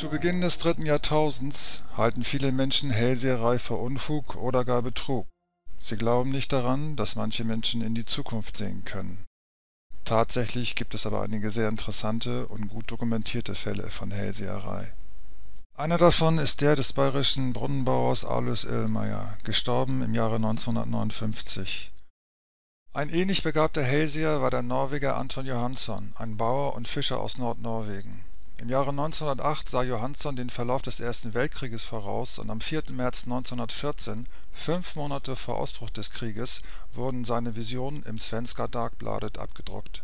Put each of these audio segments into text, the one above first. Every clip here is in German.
Zu Beginn des 3. Jahrtausends halten viele Menschen Hellseherei für Unfug oder gar Betrug. Sie glauben nicht daran, dass manche Menschen in die Zukunft sehen können. Tatsächlich gibt es aber einige sehr interessante und gut dokumentierte Fälle von Hellseherei. Einer davon ist der des bayerischen Brunnenbauers Alois Irlmayr, gestorben im Jahre 1959. Ein ähnlich begabter Hellseher war der Norweger Anton Johansson, ein Bauer und Fischer aus Nordnorwegen. Im Jahre 1908 sah Johansson den Verlauf des Ersten Weltkrieges voraus und am 4. März 1914, 5 Monate vor Ausbruch des Krieges, wurden seine Visionen im Svenska Dagbladet abgedruckt.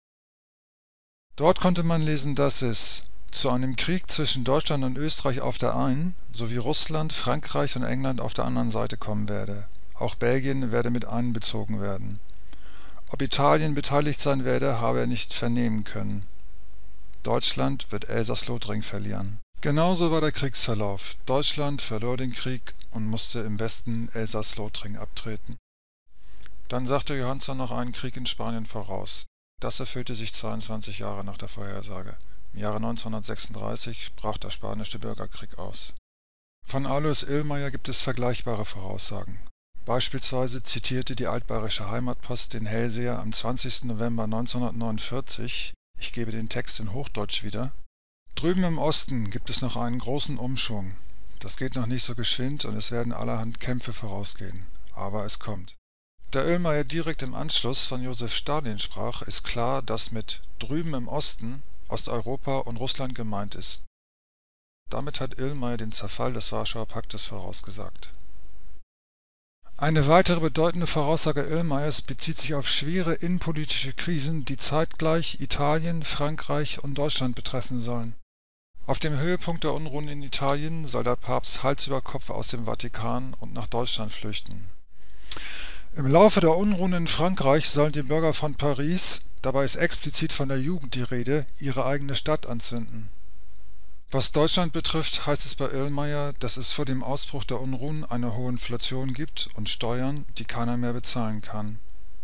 Dort konnte man lesen, dass es zu einem Krieg zwischen Deutschland und Österreich auf der einen sowie Russland, Frankreich und England auf der anderen Seite kommen werde. Auch Belgien werde mit einbezogen werden. Ob Italien beteiligt sein werde, habe er nicht vernehmen können. Deutschland wird Elsass-Lothringen verlieren. Genauso war der Kriegsverlauf. Deutschland verlor den Krieg und musste im Westen Elsass-Lothringen abtreten. Dann sagte Johansson noch einen Krieg in Spanien voraus. Das erfüllte sich 22 Jahre nach der Vorhersage. Im Jahre 1936 brach der spanische Bürgerkrieg aus. Von Alois Irlmayr gibt es vergleichbare Voraussagen. Beispielsweise zitierte die Altbayerische Heimatpost den Hellseher am 20. November 1949, ich gebe den Text in Hochdeutsch wieder: Drüben im Osten gibt es noch einen großen Umschwung. Das geht noch nicht so geschwind und es werden allerhand Kämpfe vorausgehen. Aber es kommt. Da Irlmayr direkt im Anschluss von Josef Stalin sprach, ist klar, dass mit drüben im Osten Osteuropa und Russland gemeint ist. Damit hat Irlmayr den Zerfall des Warschauer Paktes vorausgesagt. Eine weitere bedeutende Voraussage Irlmayrs bezieht sich auf schwere innenpolitische Krisen, die zeitgleich Italien, Frankreich und Deutschland betreffen sollen. Auf dem Höhepunkt der Unruhen in Italien soll der Papst Hals über Kopf aus dem Vatikan und nach Deutschland flüchten. Im Laufe der Unruhen in Frankreich sollen die Bürger von Paris, dabei ist explizit von der Jugend die Rede, ihre eigene Stadt anzünden. Was Deutschland betrifft, heißt es bei Irlmayr, dass es vor dem Ausbruch der Unruhen eine hohe Inflation gibt und Steuern, die keiner mehr bezahlen kann.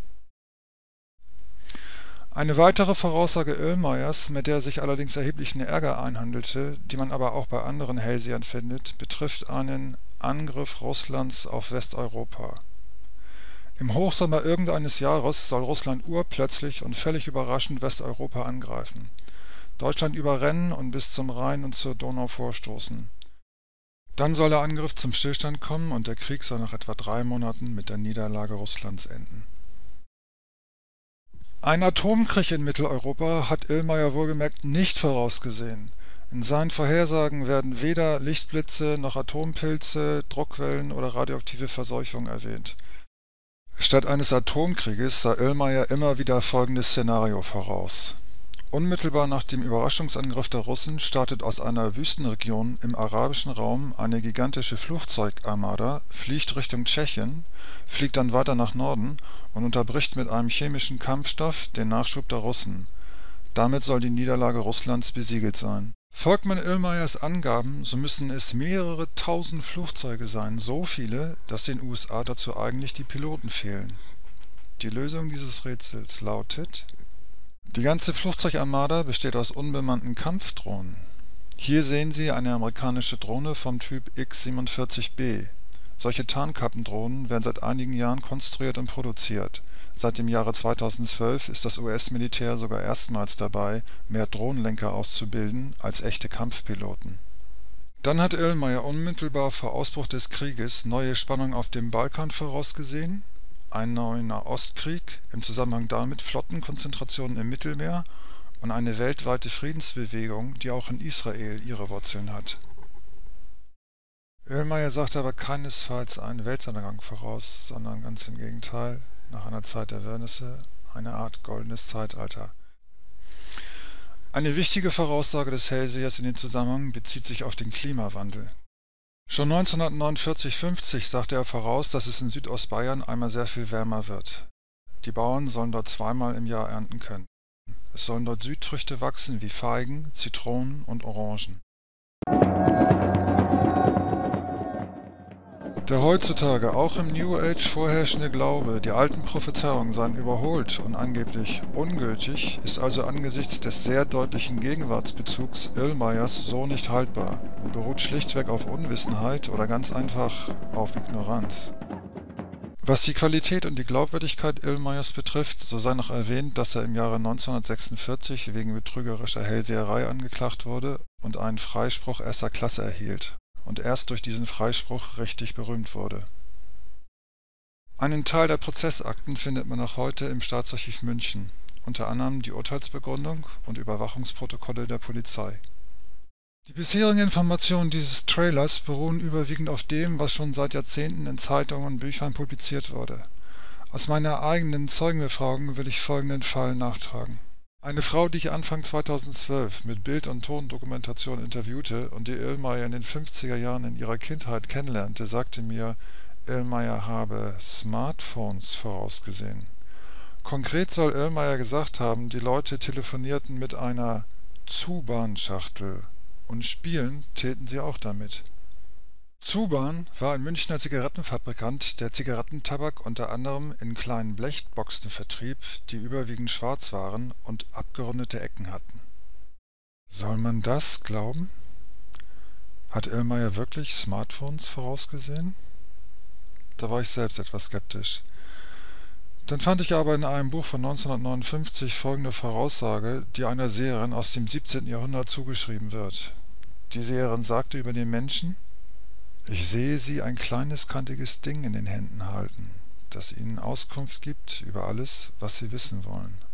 Eine weitere Voraussage Irlmayrs, mit der sich allerdings erheblichen Ärger einhandelte, die man aber auch bei anderen Hellsehern findet, betrifft einen Angriff Russlands auf Westeuropa. Im Hochsommer irgendeines Jahres soll Russland urplötzlich und völlig überraschend Westeuropa angreifen, Deutschland überrennen und bis zum Rhein und zur Donau vorstoßen. Dann soll der Angriff zum Stillstand kommen und der Krieg soll nach etwa 3 Monaten mit der Niederlage Russlands enden. Ein Atomkrieg in Mitteleuropa hat Irlmayr wohlgemerkt nicht vorausgesehen. In seinen Vorhersagen werden weder Lichtblitze noch Atompilze, Druckwellen oder radioaktive Verseuchung erwähnt. Statt eines Atomkrieges sah Irlmayr immer wieder folgendes Szenario voraus. Unmittelbar nach dem Überraschungsangriff der Russen startet aus einer Wüstenregion im arabischen Raum eine gigantische Flugzeugarmada, fliegt Richtung Tschechien, fliegt dann weiter nach Norden und unterbricht mit einem chemischen Kampfstoff den Nachschub der Russen. Damit soll die Niederlage Russlands besiegelt sein. Folgt man Irlmayrs Angaben, so müssen es mehrere tausend Flugzeuge sein, so viele, dass den USA dazu eigentlich die Piloten fehlen. Die Lösung dieses Rätsels lautet: Die ganze Flugzeugarmada besteht aus unbemannten Kampfdrohnen. Hier sehen Sie eine amerikanische Drohne vom Typ X-47B. Solche Tarnkappendrohnen werden seit einigen Jahren konstruiert und produziert. Seit dem Jahre 2012 ist das US-Militär sogar erstmals dabei, mehr Drohnenlenker auszubilden als echte Kampfpiloten. Dann hat Irlmayr unmittelbar vor Ausbruch des Krieges neue Spannungen auf dem Balkan vorausgesehen, einen neuen Nahostkrieg, im Zusammenhang damit Flottenkonzentrationen im Mittelmeer und eine weltweite Friedensbewegung, die auch in Israel ihre Wurzeln hat. Irlmayr sagte aber keinesfalls einen Weltuntergang voraus, sondern ganz im Gegenteil, nach einer Zeit der Wirrnisse, eine Art goldenes Zeitalter. Eine wichtige Voraussage des Hellsehers in dem Zusammenhang bezieht sich auf den Klimawandel. Schon 1949/50 sagte er voraus, dass es in Südostbayern einmal sehr viel wärmer wird. Die Bauern sollen dort 2-mal im Jahr ernten können. Es sollen dort Südfrüchte wachsen wie Feigen, Zitronen und Orangen. Der heutzutage auch im New Age vorherrschende Glaube, die alten Prophezeiungen seien überholt und angeblich ungültig, ist also angesichts des sehr deutlichen Gegenwartsbezugs Irlmeyers so nicht haltbar und beruht schlichtweg auf Unwissenheit oder ganz einfach auf Ignoranz. Was die Qualität und die Glaubwürdigkeit Irlmeyers betrifft, so sei noch erwähnt, dass er im Jahre 1946 wegen betrügerischer Hellseherei angeklagt wurde und einen Freispruch erster Klasse erhielt und erst durch diesen Freispruch richtig berühmt wurde. Einen Teil der Prozessakten findet man noch heute im Staatsarchiv München, unter anderem die Urteilsbegründung und Überwachungsprotokolle der Polizei. Die bisherigen Informationen dieses Trailers beruhen überwiegend auf dem, was schon seit Jahrzehnten in Zeitungen und Büchern publiziert wurde. Aus meiner eigenen Zeugenbefragung will ich folgenden Fall nachtragen. Eine Frau, die ich Anfang 2012 mit Bild- und Tondokumentation interviewte und die Irlmeyer in den 50er Jahren in ihrer Kindheit kennenlernte, sagte mir, Irlmeyer habe Smartphones vorausgesehen. Konkret soll Irlmeyer gesagt haben, die Leute telefonierten mit einer Zuban-Schachtel und spielen täten sie auch damit. Zuban war ein Münchner Zigarettenfabrikant, der Zigarettentabak unter anderem in kleinen Blechboxen vertrieb, die überwiegend schwarz waren und abgerundete Ecken hatten. Soll man das glauben? Hat Irlmeyer wirklich Smartphones vorausgesehen? Da war ich selbst etwas skeptisch. Dann fand ich aber in einem Buch von 1959 folgende Voraussage, die einer Seherin aus dem 17. Jahrhundert zugeschrieben wird. Die Seherin sagte über den Menschen: Ich sehe sie ein kleines, kantiges Ding in den Händen halten, das ihnen Auskunft gibt über alles, was sie wissen wollen.